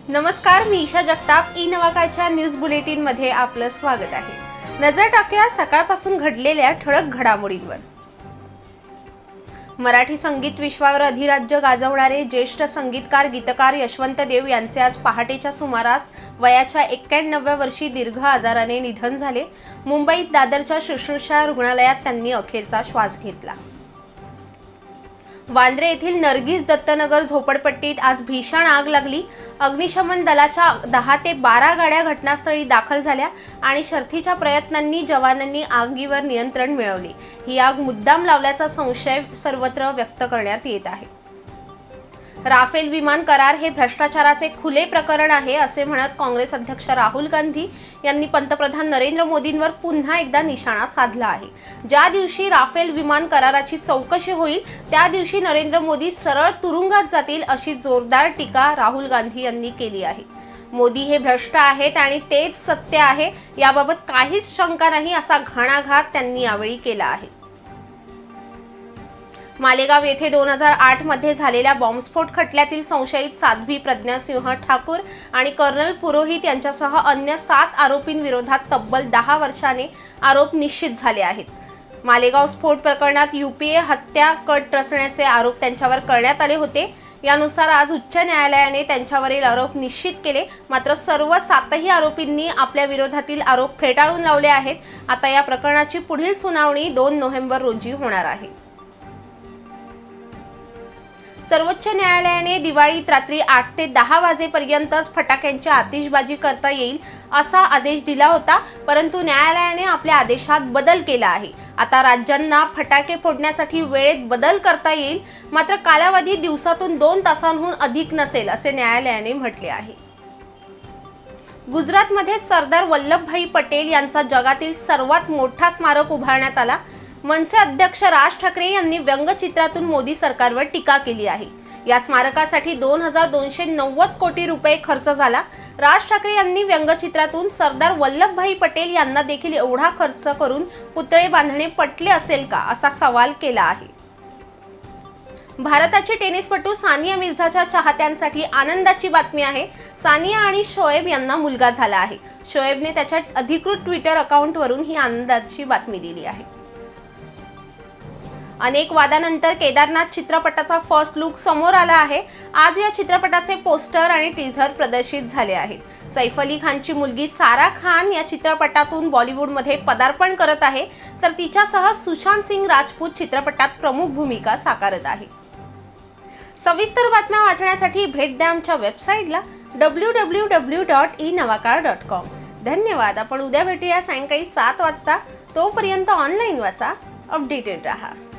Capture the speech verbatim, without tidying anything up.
नमस्कार, मी ईशा जगताप. ई नवाकाळच्या न्यूज बुलेटिन मध्ये आपलं स्वागत आहे. नजर टाकूया सकाळपासून घडलेल्या ठळक घडामोडींवर. मराठी संगीत विश्वावर अधिराज्य गाजवणारे ज्येष्ठ संगीतकार गीतकार यशवंत देव यांचे आज पहाटेच्या सुमारास वयाच्या एक्क्याण्णव्या वर्षी दीर्घ आजाराने निधन झाले. मुंबईत दादरच्या शुश्रूषा रुग्णालयात त्यांनी अखेरचा श्वास घेतला. वांद्रे येथील नर्गिस दत्तनगर झोपडपट्टीत आज भीषण आग लागली. अग्निशमन दलाच्या दहा ते बारा गाड्या घटनास्थळी दाखल झाल्या आणि शर्थीच्या प्रयत्नांनी जवानांनी आगीवर नियंत्रण मिळवले. ही आग मुद्दाम लावल्याचा संशय सर्वत्र व्यक्त करण्यात येत आहे. राफेल विमान करार हे भ्रष्टाचाराचे खुले प्रकरण आहे असे म्हणत काँग्रेस अध्यक्ष राहुल गांधी यांनी पंतप्रधान नरेंद्र मोदींवर पुन्हा एकदा निशाणा साधला आहे. ज्या दिवशी राफेल विमान कराराची चौकशी होईल त्या दिवशी नरेंद्र मोदी सरळ तुरुंगात जातील अशी जोरदार टीका राहुल गांधी यांनी केली आहे. मोदी हे भ्रष्ट आहेत आणि तेच सत्य आहे याबाबत काहीच शंका नाही असा घणाघात त्यांनी यावेळी केला आहे. मालेगाव येथे दोन हजार आठ मध्ये झालेल्या बॉम्बस्फोट खटल्यातील संशयित साध्वी प्रज्ञा सिंह ठाकूर आणि कर्नल पुरोहित यांच्यासह अन्य सात आरोपींविरोधात तब्बल दहा वर्षांनी आरोप निश्चित झाले आहेत. मालेगाव स्फोट प्रकरणात यूपीए हत्या कट रचण्याचे आरोप त्यांच्यावर करण्यात आले होते. यानुसार आज उच्च न्यायालयाने त्यांच्यावरील आरोप निश्चित केले. मात्र सर्व सातही आरोपींनी आपल्या विरोधातील आरोप फेटाळून लावले आहेत. आता या प्रकरणाची पुढील सुनावणी दोन नोव्हेंबर रोजी होणार आहे. सर्वोच्च न्यायालयाने दिवाळीत रात्री आठ ते दहा वाजेपर्यंतच फटाक्यांची आतिषबाजी करता येईल असा आदेश दिला होता, परंतु न्यायालयाने आपल्या आदेशात बदल केला आहे. आता राज्यांना फटाके फोडण्यासाठी वेळेत बदल करता येईल, मात्र कालावधी दिवसातून दोन तासांहून अधिक नसेल असे न्यायालयाने म्हटले आहे. गुजरातमध्ये सरदार वल्लभभाई पटेल यांचा जगातील सर्वात मोठा स्मारक उभारण्यात आला. मनसे अध्यक्ष राज ठाकरे यांनी व्यंगचित्रातून मोदी सरकारवर टीका केली आहे. या स्मारकासाठी दोन हजार दोनशे नव्वद कोटी रुपये खर्च झाला. राज ठाकरे यांनी व्यंगचित्रातून सरदार वल्लभभाई पटेल यांना देखील एवढा खर्च करून पुतळे बांधणे पटले असेल का असा सवाल केला आहे. भारताची टेनिसपटू सानिया मिर्झाच्या चाहत्यांसाठी आनंदाची बातमी आहे. सानिया आणि शोएब यांना मुलगा झाला आहे. शोएबने त्याच्या अधिकृत ट्विटर अकाउंटवरून ही आनंदाची बातमी दिली आहे. अनेक वादानंतर केदारनाथ चित्रपटाचा फर्स्ट लुक समोर आला आहे. आज या चित्रपटाचे पोस्टर आणि टीझर प्रदर्शित झाले आहेत. सैफ अली खानची मुलगी सारा खान या चित्रपटातून बॉलिवूडमध्ये पदार्पण करत आहे, तर तिच्यासह सुशांत सिंग राजपूत चित्रपटात प्रमुख भूमिका साकारत आहे. सविस्तर बातम्या वाचण्यासाठी भेट द्या आमच्या वेबसाईटला W W W dot e Navakal dot com. धन्यवाद. आपण उद्या भेटूया सायंकाळी सात वाजता. तोपर्यंत ऑनलाईन वाचा, अपडेटेड रहा.